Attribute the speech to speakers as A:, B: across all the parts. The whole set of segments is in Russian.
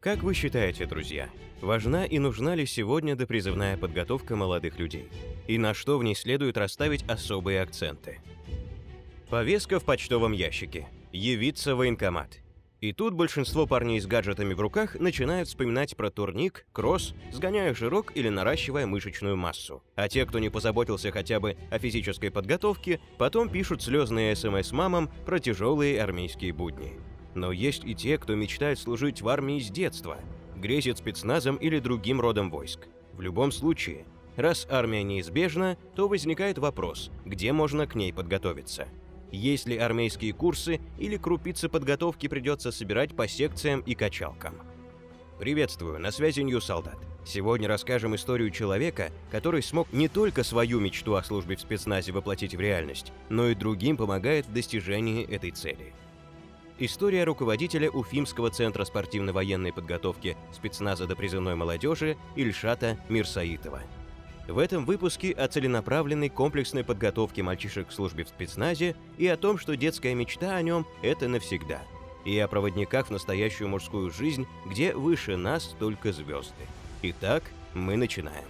A: Как вы считаете, друзья, важна и нужна ли сегодня допризывная подготовка молодых людей? И на что в ней следует расставить особые акценты? Повестка в почтовом ящике. Явиться в военкомат. И тут большинство парней с гаджетами в руках начинают вспоминать про турник, кросс, сгоняя жирок или наращивая мышечную массу. А те, кто не позаботился хотя бы о физической подготовке, потом пишут слезные СМС мамам про тяжелые армейские будни. Но есть и те, кто мечтает служить в армии с детства, грезит спецназом или другим родом войск. В любом случае, раз армия неизбежна, то возникает вопрос, где можно к ней подготовиться. Есть ли армейские курсы или крупицы подготовки придется собирать по секциям и качалкам? Приветствую, на связи Ньюс Солдат. Сегодня расскажем историю человека, который смог не только свою мечту о службе в спецназе воплотить в реальность, но и другим помогает в достижении этой цели. История руководителя Уфимского центра спортивно-военной подготовки спецназа допризывной молодежи Ильшата Мирсаитова. В этом выпуске о целенаправленной комплексной подготовке мальчишек к службе в спецназе и о том, что детская мечта о нем – это навсегда. И о проводниках в настоящую мужскую жизнь, где выше нас только звезды. Итак, мы начинаем.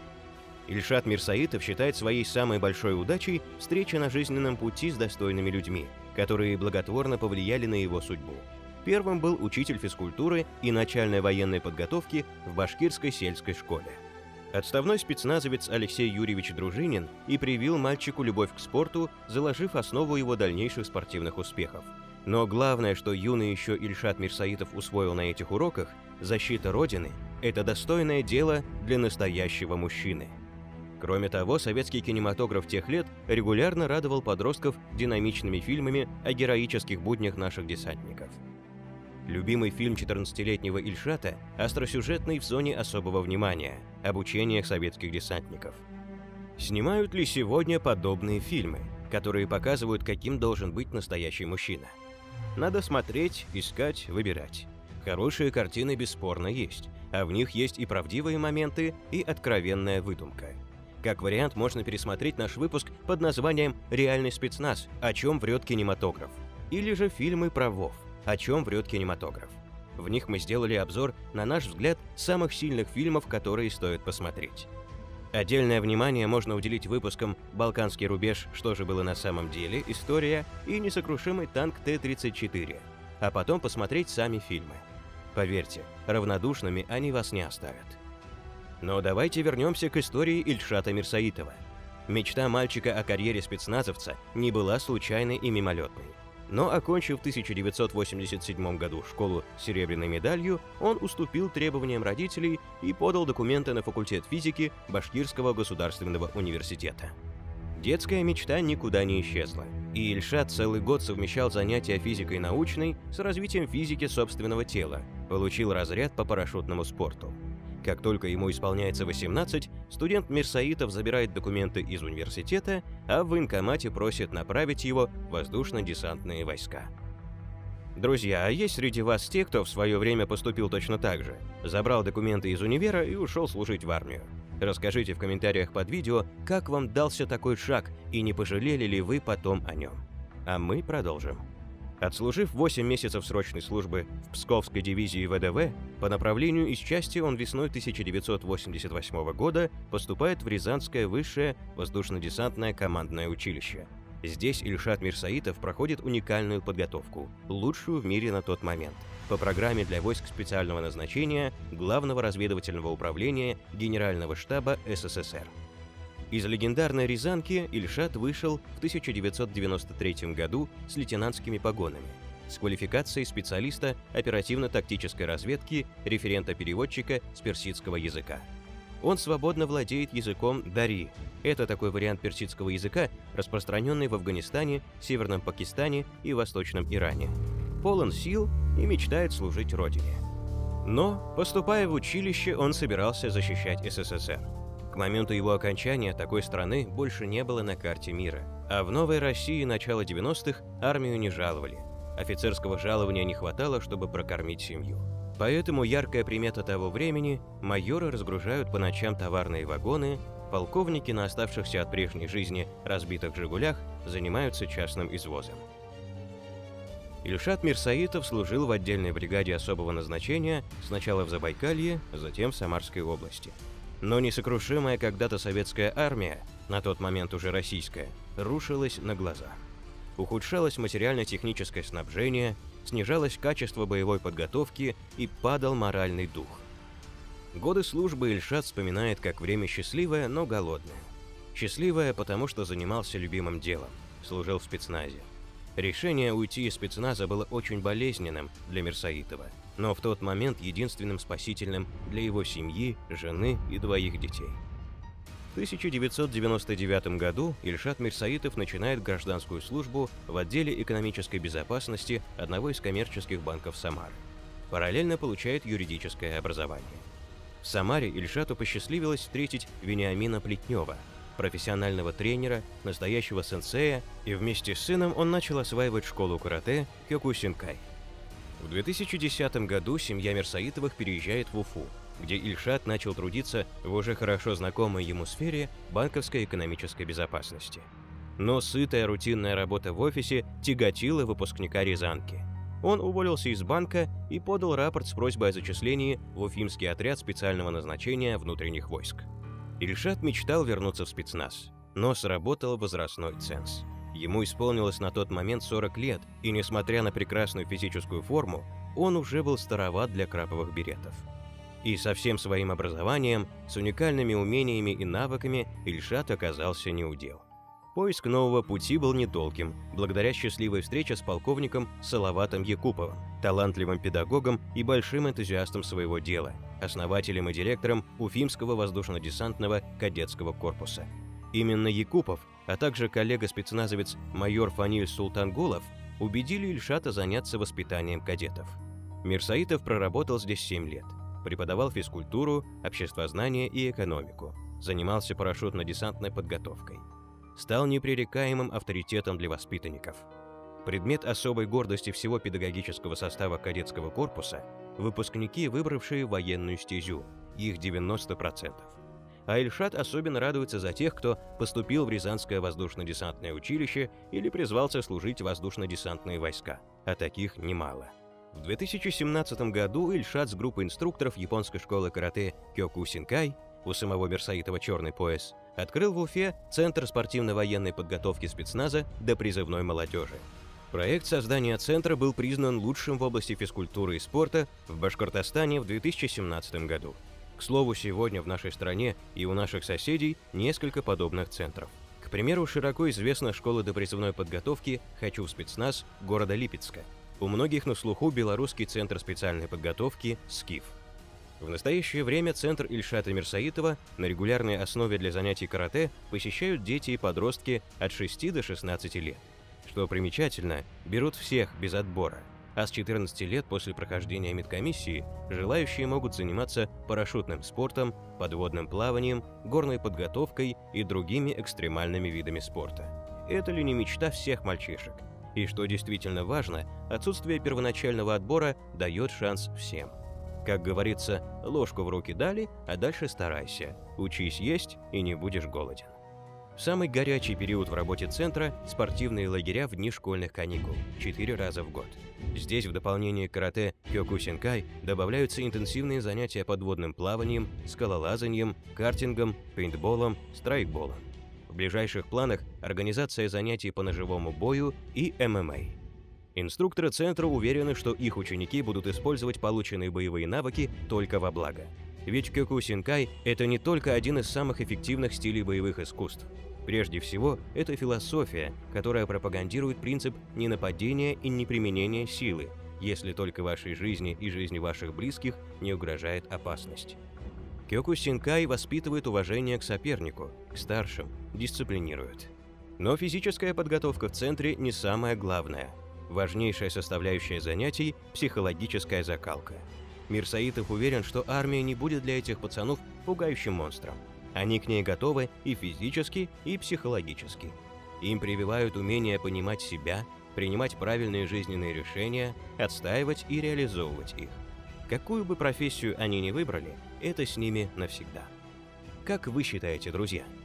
A: Ильшат Мирсаитов считает своей самой большой удачей встреча на жизненном пути с достойными людьми, которые благотворно повлияли на его судьбу. Первым был учитель физкультуры и начальной военной подготовки в башкирской сельской школе. Отставной спецназовец Алексей Юрьевич Дружинин и привил мальчику любовь к спорту, заложив основу его дальнейших спортивных успехов. Но главное, что юный еще Ильшат Мирсаитов усвоил на этих уроках – защита Родины – это достойное дело для настоящего мужчины. Кроме того, советский кинематограф тех лет регулярно радовал подростков динамичными фильмами о героических буднях наших десантников. Любимый фильм 14-летнего Ильшата – остросюжетный в зоне особого внимания – об учениях советских десантников. Снимают ли сегодня подобные фильмы, которые показывают, каким должен быть настоящий мужчина? Надо смотреть, искать, выбирать. Хорошие картины бесспорно есть, а в них есть и правдивые моменты, и откровенная выдумка. Как вариант, можно пересмотреть наш выпуск под названием «Реальный спецназ. О чем врет кинематограф?» или же фильмы про ВОВ «О чем врет кинематограф?». В них мы сделали обзор, на наш взгляд, самых сильных фильмов, которые стоит посмотреть. Отдельное внимание можно уделить выпускам «Балканский рубеж. Что же было на самом деле? История» и «Несокрушимый танк Т-34», а потом посмотреть сами фильмы. Поверьте, равнодушными они вас не оставят. Но давайте вернемся к истории Ильшата Мирсаитова. Мечта мальчика о карьере спецназовца не была случайной и мимолетной. Но, окончив в 1987 году школу с серебряной медалью, он уступил требованиям родителей и подал документы на факультет физики Башкирского государственного университета. Детская мечта никуда не исчезла, и Ильшат целый год совмещал занятия физикой научной с развитием физики собственного тела, получил разряд по парашютному спорту. Как только ему исполняется 18, студент Мирсаитов забирает документы из университета, а в военкомате просит направить его в воздушно-десантные войска. Друзья, а есть среди вас те, кто в свое время поступил точно так же? Забрал документы из универа и ушел служить в армию? Расскажите в комментариях под видео, как вам дался такой шаг и не пожалели ли вы потом о нем. А мы продолжим. Отслужив 8 месяцев срочной службы в Псковской дивизии ВДВ, по направлению из части он весной 1988 года поступает в Рязанское высшее воздушно-десантное командное училище. Здесь Ильшат Мирсаитов проходит уникальную подготовку, лучшую в мире на тот момент, по программе для войск специального назначения Главного разведывательного управления Генерального штаба СССР. Из легендарной Рязанки Ильшат вышел в 1993 году с лейтенантскими погонами, с квалификацией специалиста оперативно-тактической разведки, референта-переводчика с персидского языка. Он свободно владеет языком дари. Это такой вариант персидского языка, распространенный в Афганистане, Северном Пакистане и Восточном Иране. Полон сил и мечтает служить Родине. Но, поступая в училище, он собирался защищать СССР. К моменту его окончания такой страны больше не было на карте мира, а в новой России начала 90-х армию не жаловали. Офицерского жалования не хватало, чтобы прокормить семью. Поэтому яркая примета того времени – майоры разгружают по ночам товарные вагоны, полковники на оставшихся от прежней жизни разбитых «Жигулях» занимаются частным извозом. Ильшат Мирсоитов служил в отдельной бригаде особого назначения сначала в Забайкалье, затем в Самарской области. Но несокрушимая когда-то советская армия, на тот момент уже российская, рушилась на глазах. Ухудшалось материально-техническое снабжение, снижалось качество боевой подготовки и падал моральный дух. Годы службы Ильшат вспоминает как время счастливое, но голодное. Счастливое, потому что занимался любимым делом, служил в спецназе. Решение уйти из спецназа было очень болезненным для Мирсоитова, но в тот момент единственным спасительным для его семьи, жены и двоих детей. В 1999 году Ильшат Мирсоитов начинает гражданскую службу в отделе экономической безопасности одного из коммерческих банков Самары. Параллельно получает юридическое образование. В Самаре Ильшату посчастливилось встретить Вениамина Плетнева, профессионального тренера, настоящего сенсея, и вместе с сыном он начал осваивать школу карате Кёкусинкай. В 2010 году семья Мирсоитовых переезжает в Уфу, где Ильшат начал трудиться в уже хорошо знакомой ему сфере банковской экономической безопасности. Но сытая рутинная работа в офисе тяготила выпускника Рязанки. Он уволился из банка и подал рапорт с просьбой о зачислении в Уфимский отряд специального назначения внутренних войск. Ильшат мечтал вернуться в спецназ, но сработал возрастной ценз. Ему исполнилось на тот момент 40 лет, и несмотря на прекрасную физическую форму, он уже был староват для краповых беретов. И со всем своим образованием, с уникальными умениями и навыками Ильшат оказался неудел. Поиск нового пути был недолгим, благодаря счастливой встрече с полковником Салаватом Якуповым, талантливым педагогом и большим энтузиастом своего дела, основателем и директором Уфимского воздушно-десантного кадетского корпуса. Именно Якупов, а также коллега-спецназовец майор Фаниль Султангулов убедили Ильшата заняться воспитанием кадетов. Мирсоитов проработал здесь 7 лет, преподавал физкультуру, обществознание и экономику, занимался парашютно-десантной подготовкой. Стал непререкаемым авторитетом для воспитанников. Предмет особой гордости всего педагогического состава кадетского корпуса – выпускники, выбравшие военную стезю, их 90%. А Ильшат особенно радуется за тех, кто поступил в Рязанское воздушно-десантное училище или призвался служить в воздушно-десантные войска, а таких немало. В 2017 году Ильшат с группой инструкторов японской школы карате Кёкусинкай, у самого Мирсоитова черный пояс, открыл в Уфе Центр спортивно-военной подготовки спецназа до призывной молодежи. Проект создания центра был признан лучшим в области физкультуры и спорта в Башкортостане в 2017 году. К слову, сегодня в нашей стране и у наших соседей несколько подобных центров. К примеру, широко известна школа допризывной подготовки «Хочу в спецназ» города Липецка. У многих на слуху Белорусский центр специальной подготовки «СКИФ». В настоящее время центр Ильшата Мирсоитова на регулярной основе для занятий карате посещают дети и подростки от 6 до 16 лет. Что примечательно, берут всех без отбора, а с 14 лет после прохождения медкомиссии желающие могут заниматься парашютным спортом, подводным плаванием, горной подготовкой и другими экстремальными видами спорта. Это ли не мечта всех мальчишек? И что действительно важно, отсутствие первоначального отбора дает шанс всем. Как говорится, ложку в руки дали, а дальше старайся. Учись есть и не будешь голоден. В самый горячий период в работе центра – спортивные лагеря в дни школьных каникул, 4 раза в год. Здесь в дополнение к карате Кёкусинкай добавляются интенсивные занятия подводным плаванием, скалолазанием, картингом, пейнтболом, страйкболом. В ближайших планах – организация занятий по ножевому бою и ММА. Инструкторы центра уверены, что их ученики будут использовать полученные боевые навыки только во благо. Ведь Кёкусинкай – это не только один из самых эффективных стилей боевых искусств. Прежде всего, это философия, которая пропагандирует принцип ненападения и неприменения силы, если только вашей жизни и жизни ваших близких не угрожает опасность. Кёкусинкай воспитывает уважение к сопернику, к старшим, дисциплинирует. Но физическая подготовка в центре не самое главное. Важнейшая составляющая занятий – психологическая закалка. Мирсоитов уверен, что армия не будет для этих пацанов пугающим монстром. Они к ней готовы и физически, и психологически. Им прививают умение понимать себя, принимать правильные жизненные решения, отстаивать и реализовывать их. Какую бы профессию они ни выбрали, это с ними навсегда. Как вы считаете, друзья,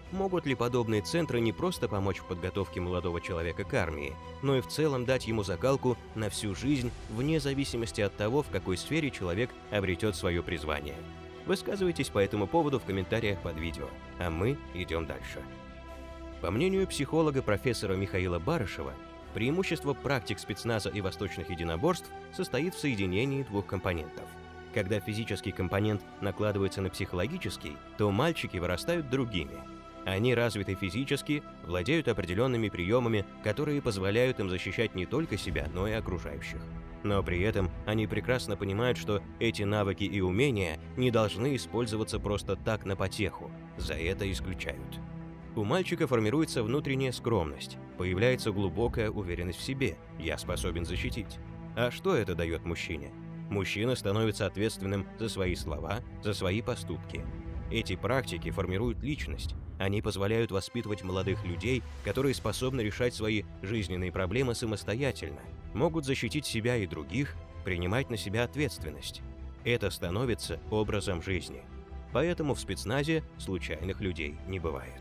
A: Могут ли подобные центры не просто помочь в подготовке молодого человека к армии, но и в целом дать ему закалку на всю жизнь, вне зависимости от того, в какой сфере человек обретет свое призвание? Высказывайтесь по этому поводу в комментариях под видео, а мы идем дальше. По мнению психолога профессора Михаила Барышева, преимущество практик спецназа и восточных единоборств состоит в соединении двух компонентов. Когда физический компонент накладывается на психологический, то мальчики вырастают другими. Они развиты физически, владеют определенными приемами, которые позволяют им защищать не только себя, но и окружающих. Но при этом они прекрасно понимают, что эти навыки и умения не должны использоваться просто так на потеху, за это исключают. У мальчика формируется внутренняя скромность, появляется глубокая уверенность в себе «я способен защитить». А что это дает мужчине? Мужчина становится ответственным за свои слова, за свои поступки. Эти практики формируют личность. Они позволяют воспитывать молодых людей, которые способны решать свои жизненные проблемы самостоятельно, могут защитить себя и других, принимать на себя ответственность. Это становится образом жизни. Поэтому в спецназе случайных людей не бывает.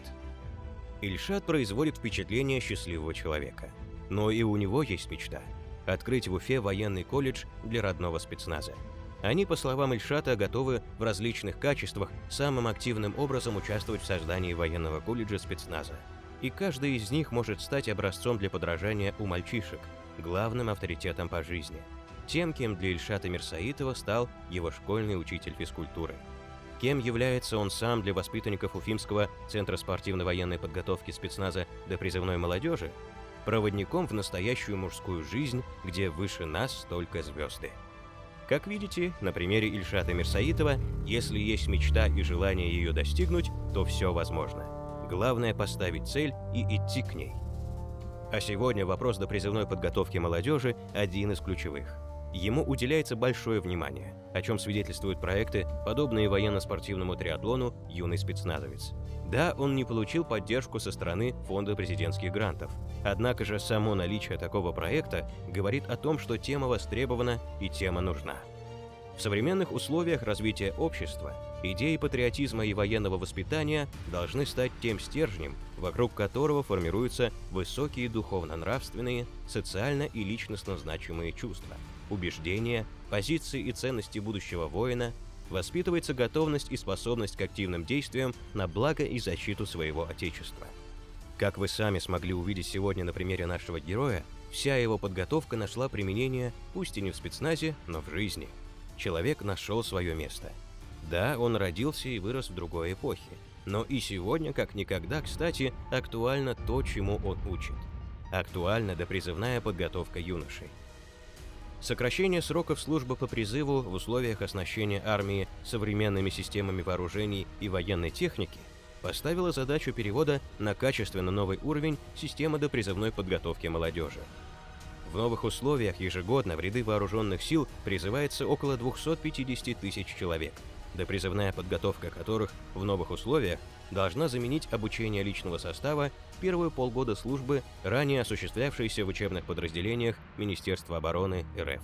A: Ильшат производит впечатление счастливого человека. Но и у него есть мечта – открыть в Уфе военный колледж для родного спецназа. Они, по словам Ильшата, готовы в различных качествах самым активным образом участвовать в создании военного колледжа спецназа. И каждый из них может стать образцом для подражания у мальчишек, главным авторитетом по жизни. Тем, кем для Ильшата Мирсаитова стал его школьный учитель физкультуры. Кем является он сам для воспитанников Уфимского центра спортивно-военной подготовки спецназа до призывной молодежи? Проводником в настоящую мужскую жизнь, где выше нас только звезды. Как видите, на примере Ильшата Мирсаитова, если есть мечта и желание ее достигнуть, то все возможно. Главное поставить цель и идти к ней. А сегодня вопрос допризывной подготовки молодежи один из ключевых. Ему уделяется большое внимание, о чем свидетельствуют проекты, подобные военно-спортивному триатлону «Юный спецназовец». Да, он не получил поддержку со стороны Фонда президентских грантов. Однако же само наличие такого проекта говорит о том, что тема востребована и тема нужна. В современных условиях развития общества идеи патриотизма и военного воспитания должны стать тем стержнем, вокруг которого формируются высокие духовно-нравственные, социально и личностно значимые чувства, убеждения, позиции и ценности будущего воина, воспитывается готовность и способность к активным действиям на благо и защиту своего Отечества. Как вы сами смогли увидеть сегодня на примере нашего героя, вся его подготовка нашла применение пусть и не в спецназе, но в жизни. Человек нашел свое место. Да, он родился и вырос в другой эпохе, но и сегодня, как никогда, кстати, актуально то, чему он учит. Актуальна допризывная подготовка юношей. Сокращение сроков службы по призыву в условиях оснащения армии современными системами вооружений и военной техники поставило задачу перевода на качественно новый уровень системы допризывной подготовки молодежи. В новых условиях ежегодно в ряды вооруженных сил призывается около 250 тысяч человек, допризывная подготовка которых в новых условиях должна заменить обучение личного состава первые полгода службы, ранее осуществлявшейся в учебных подразделениях Министерства обороны РФ.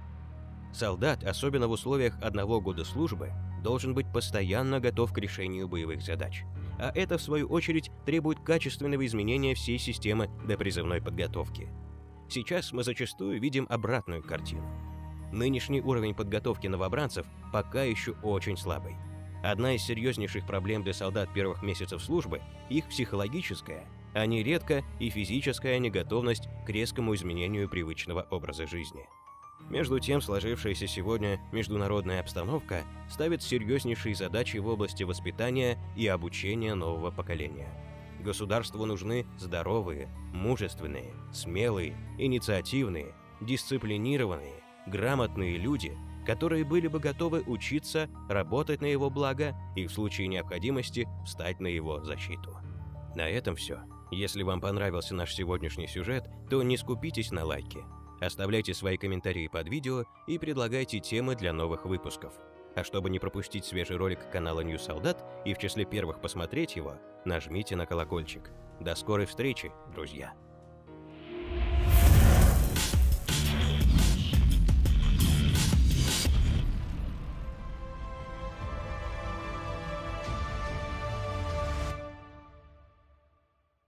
A: Солдат, особенно в условиях одного года службы, должен быть постоянно готов к решению боевых задач, а это, в свою очередь, требует качественного изменения всей системы допризывной подготовки. Сейчас мы зачастую видим обратную картину. Нынешний уровень подготовки новобранцев пока еще очень слабый. Одна из серьезнейших проблем для солдат первых месяцев службы – их психологическая, а нередко и физическая неготовность к резкому изменению привычного образа жизни. Между тем, сложившаяся сегодня международная обстановка ставит серьезнейшие задачи в области воспитания и обучения нового поколения. Государству нужны здоровые, мужественные, смелые, инициативные, дисциплинированные, грамотные люди, которые были бы готовы учиться, работать на его благо и в случае необходимости встать на его защиту. На этом все. Если вам понравился наш сегодняшний сюжет, то не скупитесь на лайки. Оставляйте свои комментарии под видео и предлагайте темы для новых выпусков. А чтобы не пропустить свежий ролик канала New Soldat и в числе первых посмотреть его, нажмите на колокольчик. До скорой встречи, друзья!